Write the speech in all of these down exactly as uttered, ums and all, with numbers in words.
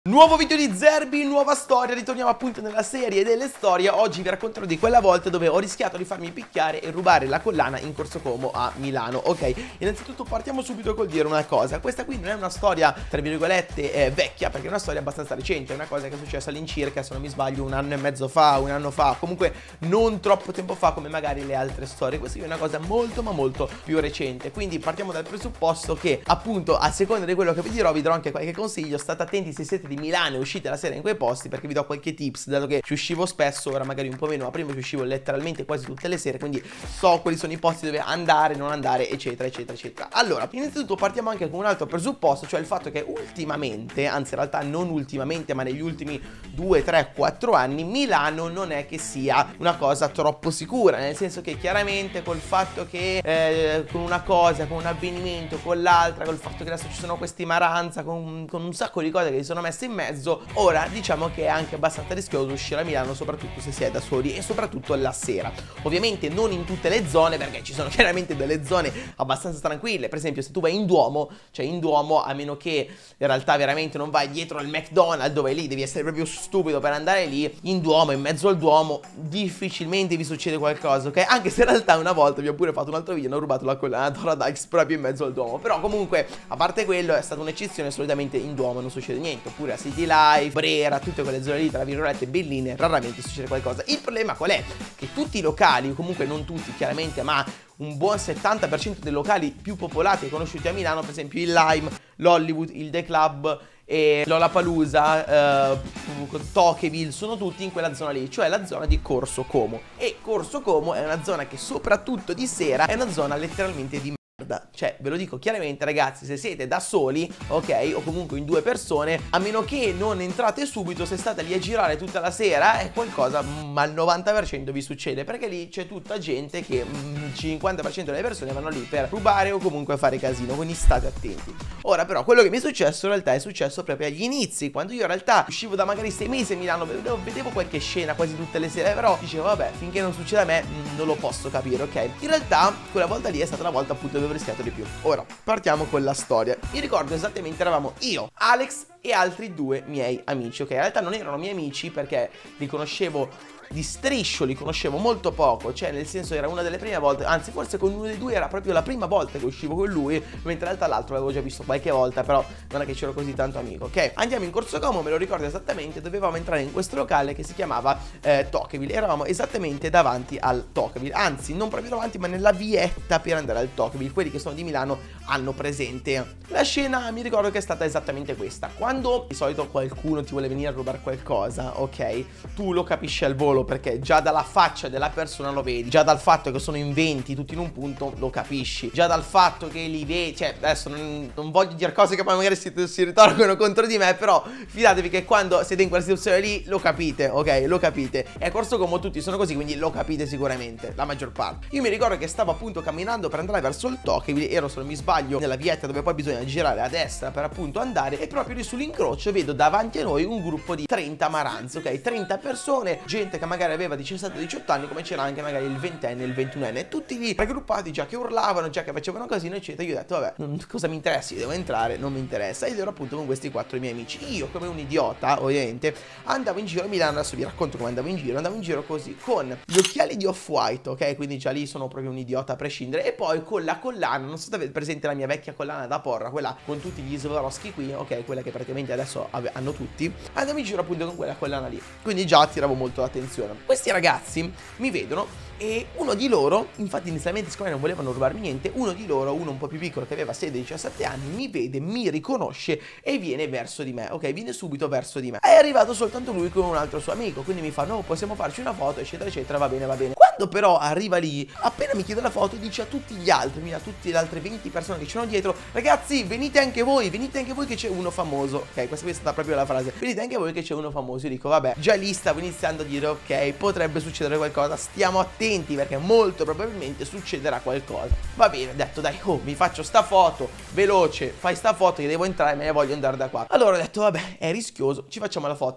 Nuovo video di Zerbi, nuova storia, ritorniamo appunto nella serie delle storie. Oggi vi racconterò di quella volta dove ho rischiato di farmi picchiare e rubare la collana in Corso Como a Milano. Ok, innanzitutto partiamo subito col dire una cosa. Questa qui non è una storia, tra virgolette, eh, vecchia, perché è una storia abbastanza recente. È una cosa che è successa all'incirca, se non mi sbaglio, un anno e mezzo fa, un anno fa. Comunque non troppo tempo fa come magari le altre storie. Questa qui è una cosa molto ma molto più recente. Quindi partiamo dal presupposto che appunto a seconda di quello che vi dirò vi darò anche qualche consiglio. State attenti se siete di Milano e uscite la sera in quei posti, perché vi do qualche tips, dato che ci uscivo spesso, ora magari un po' meno, ma prima ci uscivo letteralmente quasi tutte le sere, quindi so quali sono i posti dove andare, non andare, eccetera eccetera eccetera. Allora, innanzitutto partiamo anche con un altro presupposto, cioè il fatto che ultimamente, anzi in realtà non ultimamente ma negli ultimi due, tre, quattro anni, Milano non è che sia una cosa troppo sicura, nel senso che chiaramente col fatto che eh, con una cosa, con un avvenimento, con l'altra, col fatto che adesso ci sono questi maranza, con, con un sacco di cose che si sono messe in mezzo, ora diciamo che è anche abbastanza rischioso uscire a Milano, soprattutto se si è da soli e soprattutto la sera. Ovviamente non in tutte le zone, perché ci sono chiaramente delle zone abbastanza tranquille. Per esempio se tu vai in Duomo, cioè in Duomo, a meno che in realtà veramente non vai dietro al McDonald's, dove lì devi essere proprio stupido per andare lì, in Duomo, in mezzo al Duomo, difficilmente vi succede qualcosa, ok? Anche se in realtà una volta vi ho pure fatto un altro video, ho rubato la collana Dora Dykes proprio in mezzo al Duomo. Però comunque, a parte quello, è stata un'eccezione, solitamente in Duomo non succede niente. Oppure a City Life, Brera, tutte quelle zone lì, tra virgolette, belline, raramente succede qualcosa. Il problema qual è? Che tutti i locali, comunque non tutti chiaramente, ma un buon settanta per cento dei locali più popolati e conosciuti a Milano, per esempio il Lime, l'Hollywood, il The Club e Lollapalooza, eh, Tokeville, sono tutti in quella zona lì, cioè la zona di Corso Como. E Corso Como è una zona che soprattutto di sera è una zona letteralmente di cioè ve lo dico chiaramente ragazzi, se siete da soli, ok, o comunque in due persone, a meno che non entrate subito, se state lì a girare tutta la sera è qualcosa mm, al novanta per cento vi succede, perché lì c'è tutta gente che mm, il cinquanta per cento delle persone vanno lì per rubare o comunque fare casino, quindi state attenti. Ora però quello che mi è successo in realtà è successo proprio agli inizi, quando io in realtà uscivo da magari sei mesi a Milano, vedevo, vedevo qualche scena quasi tutte le sere, però dicevo vabbè, finché non succede a me mm, non lo posso capire, ok? In realtà quella volta lì è stata la volta appunto dove ho rischiato di più. Ora partiamo con la storia. Mi ricordo esattamente, eravamo io, Alex e altri due miei amici, ok? In realtà non erano miei amici perché li conoscevo di striscio, li conoscevo molto poco, cioè nel senso era una delle prime volte, anzi forse con uno dei due era proprio la prima volta che uscivo con lui, mentre in realtà l'altro l'avevo già visto qualche volta, però non è che c'ero così tanto amico, ok? Andiamo in Corso Como, me lo ricordo esattamente, dovevamo entrare in questo locale che si chiamava eh, Tokeville, eravamo esattamente davanti al Tokeville, anzi non proprio davanti ma nella vietta per andare al Tokeville, quelli che sono di Milano hanno presente. La scena mi ricordo che è stata esattamente questa: quando di solito qualcuno ti vuole venire a rubare qualcosa, ok, tu lo capisci al volo, perché già dalla faccia della persona lo vedi, già dal fatto che sono in venti tutti in un punto lo capisci, già dal fatto che li vedi, cioè adesso non, non voglio dire cose che poi magari si, si ritorcono contro di me, però fidatevi che quando siete in quella situazione lì lo capite, ok, lo capite. E a Corso Como tutti sono così, quindi lo capite sicuramente, la maggior parte. Io mi ricordo che stavo appunto camminando per andare verso il Tokeville, ero, se non mi sbaglio, nella vietta dove poi bisogna girare a destra per appunto andare, e proprio lì sull'incrocio vedo davanti a noi un gruppo di trenta maranze, ok, trenta persone, gente che magari aveva diciassette diciotto anni, come c'era anche magari il ventenne e il ventunenne, tutti lì raggruppati, già che urlavano, già che facevano casino eccetera. Io ho detto vabbè, non, cosa mi interessa, io devo entrare, non mi interessa, ed ero appunto con questi quattro miei amici. Io come un idiota ovviamente andavo in giro a Milano, adesso vi racconto come andavo in giro, andavo in giro così con gli occhiali di Off-White, ok, quindi già lì sono proprio un idiota a prescindere, e poi con la collana, non so se avete presente la mia vecchia collana da porra, quella con tutti gli Swarovski qui, ok, quella che praticamente adesso hanno tutti, andavo in giro appunto con quella collana lì, quindi già attiravo molto l'attenzione. Questi ragazzi mi vedono e uno di loro, infatti inizialmente siccome non volevano rubarmi niente, uno di loro, uno un po' più piccolo che aveva sedici diciassette anni, mi vede, mi riconosce e viene verso di me, ok, viene subito verso di me. È arrivato soltanto lui con un altro suo amico, quindi mi fa no, possiamo farci una foto eccetera eccetera, va bene va bene. Quando però arriva lì, appena mi chiede la foto, dice a tutti gli altri, a tutte le altre venti persone che c'erano dietro, ragazzi venite anche voi, venite anche voi che c'è uno famoso, ok, questa è stata proprio la frase, venite anche voi che c'è uno famoso. Io dico vabbè, già lì stavo iniziando a dire ok, potrebbe succedere qualcosa, stiamo attenti perché molto probabilmente succederà qualcosa. Va bene, ho detto dai, oh, mi faccio sta foto veloce, fai sta foto che devo entrare, me ne voglio andare da qua. Allora ho detto vabbè, è rischioso, ci facciamo la foto. Ho capito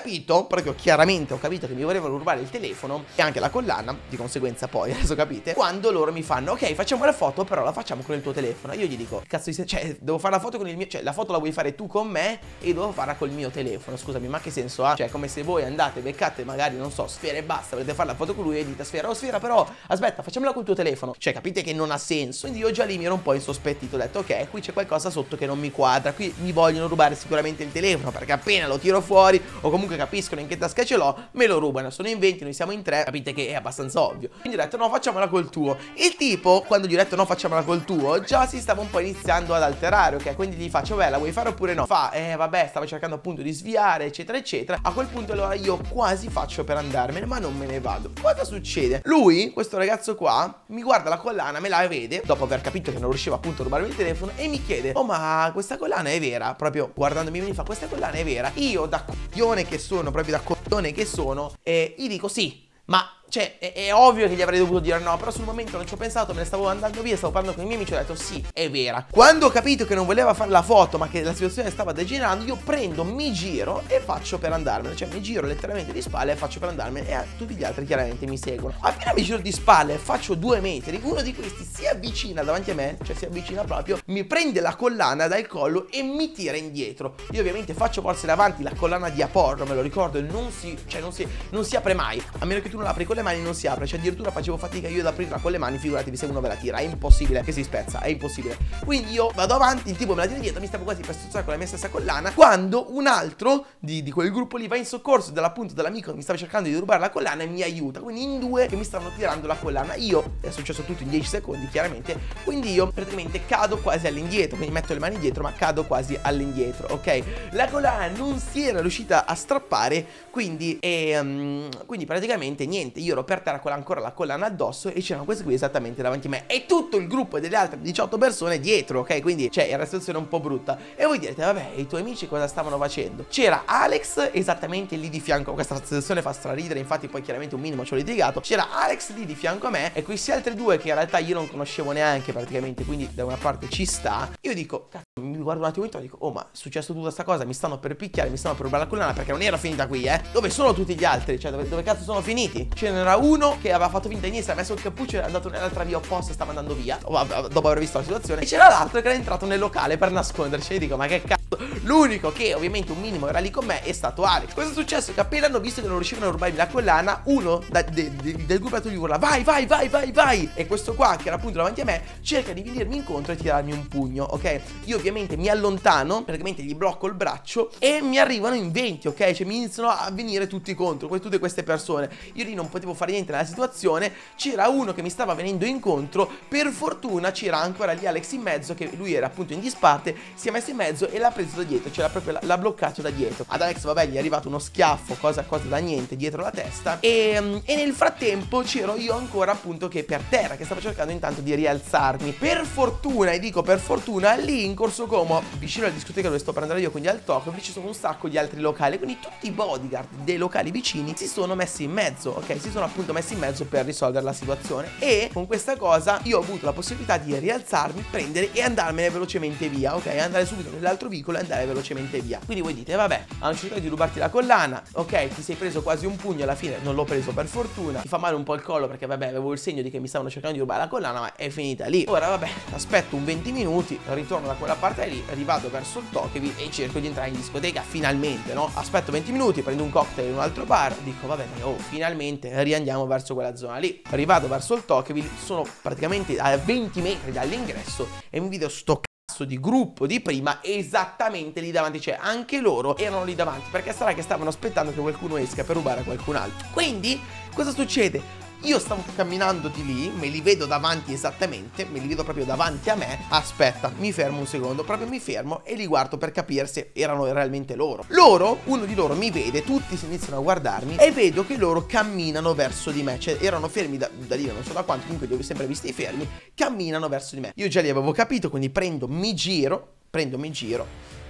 capito, proprio chiaramente ho capito che mi volevano rubare il telefono e anche la collana, di conseguenza poi, adesso capite, quando loro mi fanno, ok, facciamo la foto, però la facciamo con il tuo telefono. Io gli dico, cazzo di se... cioè, devo fare la foto con il mio... cioè, la foto la vuoi fare tu con me e devo farla col mio telefono. Scusami, ma che senso ha? Cioè, come se voi andate, beccate magari, non so, Sfera e basta, volete fare la foto con lui e dite Sfera, oh Sfera, però, aspetta, facciamola col tuo telefono. Cioè, capite che non ha senso. Quindi io già lì mi ero un po' insospettito, ho detto, ok, qui c'è qualcosa sotto che non mi quadra, qui mi vogliono rubare sicuramente il telefono, perché appena lo tiro fuori, o comunque capiscono in che tasca ce l'ho, me lo rubano. Sono in venti, noi siamo in tre, capite che è abbastanza ovvio. Quindi ho detto, no, facciamola col tuo. Il tipo, quando gli ho detto no, facciamola col tuo, già si stava un po' iniziando ad alterare, ok? Quindi gli faccio, beh, la vuoi fare oppure no? Fa, eh, vabbè, stavo cercando appunto di sviare, eccetera, eccetera. A quel punto allora io quasi faccio per andarmene, ma non me ne vado. Cosa succede? Lui, questo ragazzo qua, mi guarda la collana, me la vede, dopo aver capito che non riusciva appunto a rubarmi il telefono, e mi chiede, oh, ma questa collana è vera? Proprio guardandomi mi fa, questa collana è vera? Io, da coglione che sono, proprio da coglione che sono, eh, gli dico sì, ma... cioè, è, è ovvio che gli avrei dovuto dire no, però sul momento non ci ho pensato, me ne stavo andando via, stavo parlando con i miei amici, ho detto sì, è vera. Quando ho capito che non voleva fare la foto, ma che la situazione stava degenerando, io prendo, mi giro e faccio per andarmene. Cioè, mi giro letteralmente di spalle e faccio per andarmene, e tutti gli altri chiaramente mi seguono. Appena mi giro di spalle, faccio due metri, uno di questi si avvicina davanti a me, cioè si avvicina proprio, mi prende la collana dal collo e mi tira indietro. Io ovviamente faccio forse davanti, la collana di Aporro, me lo ricordo, non si, cioè non si, non si apre mai, a meno che tu non apri con le mani non si apre, cioè addirittura facevo fatica io ad aprirla con le mani, figuratevi se uno ve la tira, è impossibile che si spezza, è impossibile. Quindi io vado avanti, il tipo me la tira dietro, mi stavo quasi per strozzare con la mia stessa collana, quando un altro di, di quel gruppo lì va in soccorso dall'appunto dell'amico che mi stava cercando di rubare la collana e mi aiuta. Quindi in due che mi stavano tirando la collana, io, è successo tutto in dieci secondi chiaramente, quindi io praticamente cado quasi all'indietro, quindi metto le mani dietro ma cado quasi all'indietro, ok? La collana non si era riuscita a strappare, quindi, e, um, quindi praticamente niente, io ero per terra con ancora la collana addosso e c'erano questi qui esattamente davanti a me e tutto il gruppo delle altre diciotto persone dietro, ok? Quindi cioè era una situazione un po' brutta. E voi direte, vabbè, i tuoi amici cosa stavano facendo? C'era Alex esattamente lì di fianco, questa situazione fa straridere, infatti poi chiaramente un minimo ci ho litigato. C'era Alex lì di fianco a me e questi altri due che in realtà io non conoscevo neanche praticamente, quindi da una parte ci sta. Io dico, cazzo, mi guardo un attimo intorno e dico, oh, ma è successo tutta sta cosa, mi stanno per picchiare, mi stanno per rubare la collana, perché non era finita qui, eh? Dove sono tutti gli altri? Cioè, dove, dove cazzo sono finiti? Ce n'era uno che aveva fatto finta di niente, ha messo il cappuccio e è andato nell'altra via opposta e stava andando via dopo aver visto la situazione. E c'era l'altro che era entrato nel locale per nasconderci. E dico, ma che cazzo? L'unico che ovviamente un minimo era lì con me è stato Alex. Cosa è successo? Che appena hanno visto che non riuscivano a rubarmi la collana, uno da, de, de, del gruppo gli urla, vai, vai, vai, vai, vai. E questo qua, che era appunto davanti a me, cerca di venirmi incontro e tirarmi un pugno, ok? Io ovviamente mi allontano, praticamente gli blocco il braccio e mi arrivano in venti, ok? Cioè mi iniziano a venire tutti contro, tutte queste persone. Io lì non potevo fare niente nella situazione. C'era uno che mi stava venendo incontro, per fortuna c'era ancora lì Alex in mezzo, che lui era appunto in disparte, si è messo in mezzo e l'ha preso da dietro, cioè l'ha, l'ha bloccato da dietro. Ad Alex vabbè gli è arrivato uno schiaffo, cosa, cosa da niente, dietro la testa e, e nel frattempo c'ero io ancora appunto che per terra, che stavo cercando intanto di rialzarmi. Per fortuna, e dico per fortuna, lì in Corso Como, vicino alla discoteca dove sto per andare io, quindi al Tokyo, ci sono un sacco di altri locali, quindi tutti i bodyguard dei locali vicini si sono messi in mezzo, ok? Si sono appunto messi in mezzo per risolvere la situazione e con questa cosa io ho avuto la possibilità di rialzarmi, prendere e andarmene velocemente via, ok? Andare subito nell'altro vicolo e andare velocemente via. Quindi voi dite, vabbè, hanno cercato di rubarti la collana, ok, ti sei preso quasi un pugno, alla fine non l'ho preso per fortuna, ti fa male un po' il collo perché vabbè avevo il segno di che mi stavano cercando di rubare la collana, ma è finita lì. Ora vabbè, aspetto un venti minuti, ritorno da quella parte lì, rivado verso il Tokevi e cerco di entrare in discoteca finalmente, no? Aspetto venti minuti, prendo un cocktail in un altro bar, dico vabbè, oh, finalmente riandiamo verso quella zona lì. Rivado verso il Tokevi, sono praticamente a venti metri dall'ingresso e mi vedo sto cazzo di gruppo di prima esattamente lì davanti, cioè anche loro erano lì davanti, perché sarà che stavano aspettando che qualcuno esca per rubare a qualcun altro. Quindi cosa succede? Io stavo camminando di lì, me li vedo davanti esattamente, me li vedo proprio davanti a me. Aspetta, mi fermo un secondo, proprio mi fermo e li guardo per capire se erano realmente loro. Loro, uno di loro mi vede, tutti si iniziano a guardarmi e vedo che loro camminano verso di me. Cioè erano fermi da, da lì, non so da quanto, comunque li ho sempre visti fermi, camminano verso di me. Io già li avevo capito, quindi prendo, mi giro, prendo, mi giro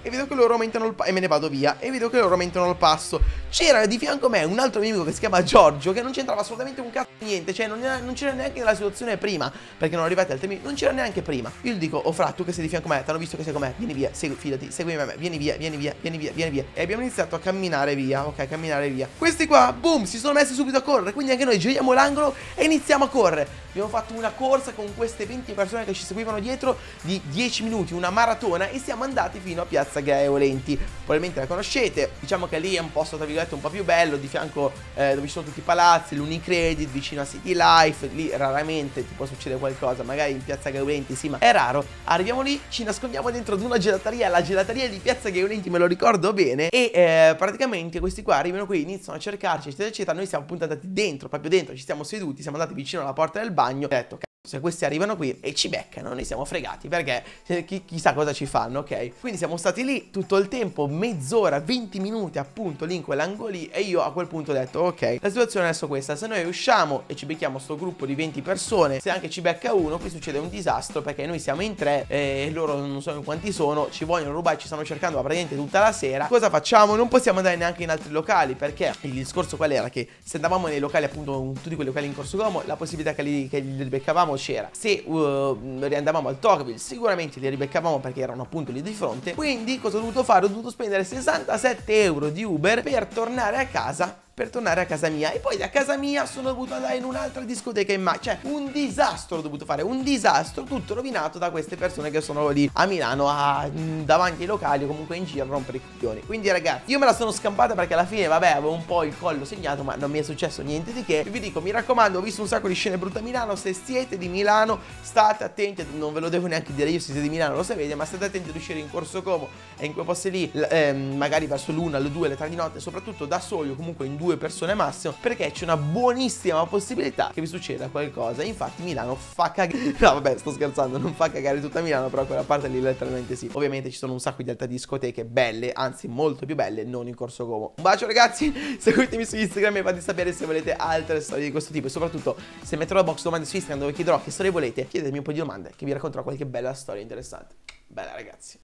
e vedo che loro aumentano il passo, e me ne vado via, e vedo che loro aumentano il passo. C'era di fianco a me un altro mio amico che si chiama Giorgio, che non c'entrava assolutamente un cazzo niente, cioè non, non c'era neanche nella situazione prima, perché non arrivate al termine, non c'era neanche prima. Io gli dico: oh fra, tu che sei di fianco a me, t'hanno visto che sei con me, vieni via, segui, fidati, seguimi a me, vieni via, vieni via, vieni via, vieni via. E abbiamo iniziato a camminare via, ok, camminare via. Questi qua, boom, si sono messi subito a correre, quindi anche noi giriamo l'angolo e iniziamo a correre. Abbiamo fatto una corsa con queste venti persone che ci seguivano dietro di dieci minuti, una maratona, e siamo andati fino a Piazza Gaia Aulenti. Probabilmente la conoscete, diciamo che lì è un posto tra virgolette un po' più bello, di fianco eh, dove ci sono tutti i palazzi, l'Unicredit, vicino a City Life. Lì raramente ti può succedere qualcosa, magari in Piazza Gaia Aulenti sì, ma è raro. Arriviamo lì, ci nascondiamo dentro ad una gelateria, la gelateria di Piazza Gaia Aulenti, me lo ricordo bene, e eh, praticamente questi qua arrivano qui, iniziano a cercarci, eccetera eccetera. Noi siamo appunto andati dentro, proprio dentro, ci siamo seduti, siamo andati vicino alla porta del bagno. Ho detto: se questi arrivano qui e ci beccano, noi siamo fregati, perché chi, chissà cosa ci fanno, ok? Quindi siamo stati lì tutto il tempo, mezz'ora, venti minuti appunto lì in quell'angolo lì, e io a quel punto ho detto: ok, la situazione è adesso questa: se noi usciamo e ci becchiamo sto gruppo di venti persone, se anche ci becca uno, qui succede un disastro, perché noi siamo in tre e loro non so in quanti sono, ci vogliono rubare, ci stanno cercando praticamente tutta la sera. Cosa facciamo? Non possiamo andare neanche in altri locali, perché il discorso qual era? Che se andavamo nei locali, appunto tutti quei locali in Corso Como, la possibilità che li, che li beccavamo c'era. Se uh, riandavamo al Tocqueville sicuramente li ribeccavamo, perché erano appunto lì di fronte. Quindi cosa ho dovuto fare? Ho dovuto spendere sessantasette euro di Uber per tornare a casa per tornare a casa mia, e poi da casa mia sono dovuto andare in un'altra discoteca in macchina. Cioè un disastro ho dovuto fare, un disastro, tutto rovinato da queste persone che sono lì a Milano a, davanti ai locali o comunque in giro a rompere i coglioni. Quindi ragazzi, io me la sono scampata, perché alla fine vabbè avevo un po' il collo segnato, ma non mi è successo niente di che. Vi dico, mi raccomando, ho visto un sacco di scene brutte a Milano. Se siete di Milano state attenti, non ve lo devo neanche dire io, se siete di Milano lo sapete, ma state attenti ad uscire in Corso Como e in quei posti lì, ehm, magari verso l'una, alle due, alle tre di notte, soprattutto da soli o comunque in due persone massimo, perché c'è una buonissima possibilità che vi succeda qualcosa. Infatti Milano fa cagare. No vabbè, sto scherzando, non fa cagare tutta Milano, però quella parte lì letteralmente sì. Ovviamente ci sono un sacco di altre discoteche belle, anzi molto più belle, non in Corso Como. Un bacio ragazzi, seguitemi su Instagram e fate sapere se volete altre storie di questo tipo, e soprattutto se metterò la box domande su Instagram dove chiederò che storie volete, chiedetemi un po' di domande che vi racconterò qualche bella storia interessante. Bella ragazzi.